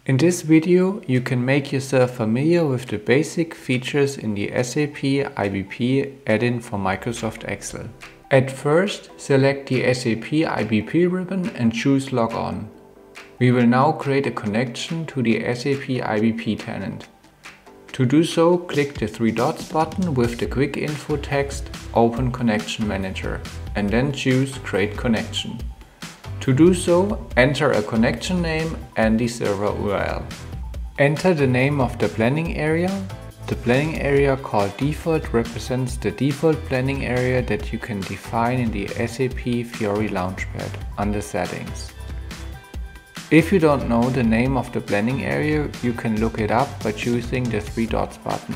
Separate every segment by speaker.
Speaker 1: In this video, you can make yourself familiar with the basic features in the SAP IBP add-in for Microsoft Excel. At first, select the SAP IBP ribbon and choose Log On. We will now create a connection to the SAP IBP tenant. To do so, click the three dots button with the quick info text Open Connection Manager and then choose Create Connection. To do so, enter a connection name and the server URL. Enter the name of the planning area. The planning area called Default represents the default planning area that you can define in the SAP Fiori Launchpad under Settings. If you don't know the name of the planning area, you can look it up by choosing the three dots button.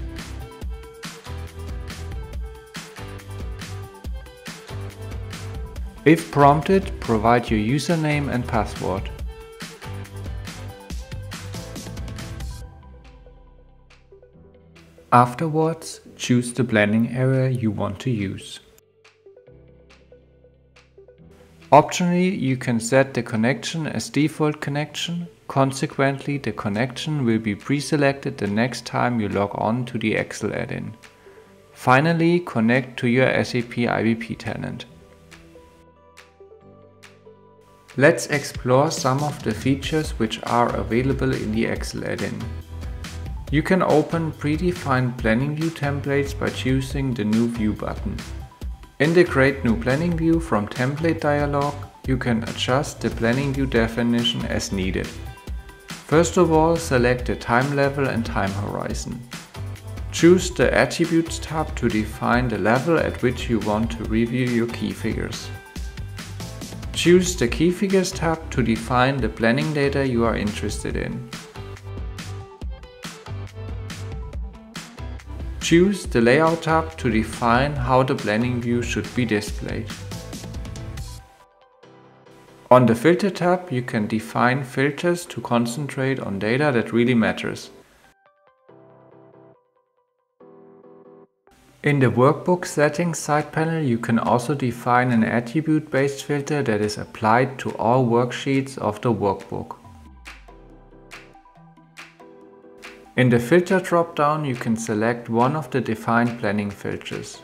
Speaker 1: If prompted, provide your username and password. Afterwards, choose the planning area you want to use. Optionally, you can set the connection as default connection. Consequently, the connection will be pre-selected the next time you log on to the Excel add-in. Finally, connect to your SAP IBP tenant. Let's explore some of the features which are available in the Excel add-in. You can open predefined planning view templates by choosing the New View button. In the Create New Planning View from Template dialog, you can adjust the planning view definition as needed. First of all, select the time level and time horizon. Choose the Attributes tab to define the level at which you want to review your key figures. Choose the Key Figures tab to define the planning data you are interested in. Choose the Layout tab to define how the planning view should be displayed. On the Filter tab, you can define filters to concentrate on data that really matters. In the Workbook Settings side panel, you can also define an attribute-based filter that is applied to all worksheets of the workbook. In the Filter drop-down, you can select one of the defined planning filters.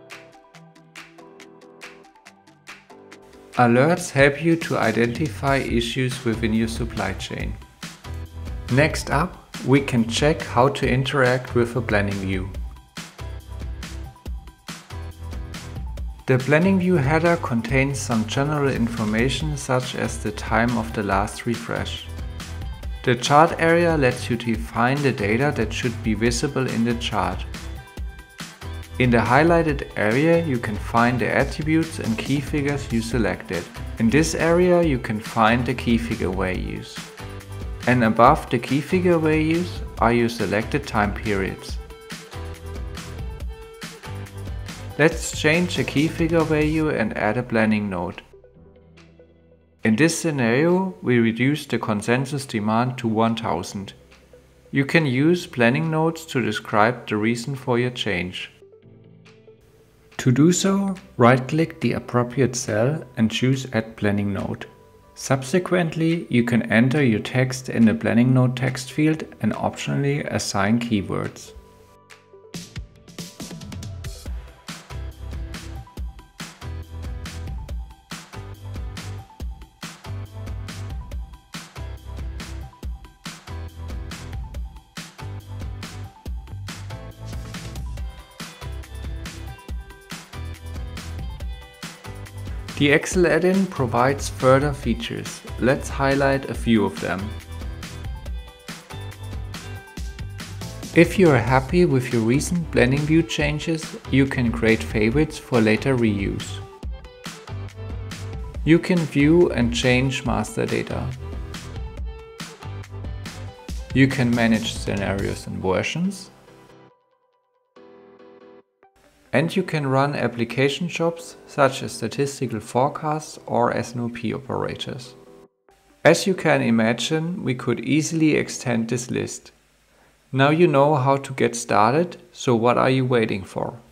Speaker 1: Alerts help you to identify issues within your supply chain. Next up, we can check how to interact with a planning view. The planning view header contains some general information such as the time of the last refresh. The chart area lets you define the data that should be visible in the chart. In the highlighted area you can find the attributes and key figures you selected. In this area you can find the key figure values. And above the key figure values are your selected time periods. Let's change the key figure value and add a planning node. In this scenario, we reduce the consensus demand to 1000. You can use planning nodes to describe the reason for your change. To do so, right-click the appropriate cell and choose Add Planning Node. Subsequently, you can enter your text in the planning node text field and optionally assign keywords. The Excel add-in provides further features. Let's highlight a few of them. If you are happy with your recent planning view changes, you can create favorites for later reuse. You can view and change master data. You can manage scenarios and versions. And you can run application jobs such as statistical forecasts or SNOP operators. As you can imagine, we could easily extend this list. Now you know how to get started, so what are you waiting for?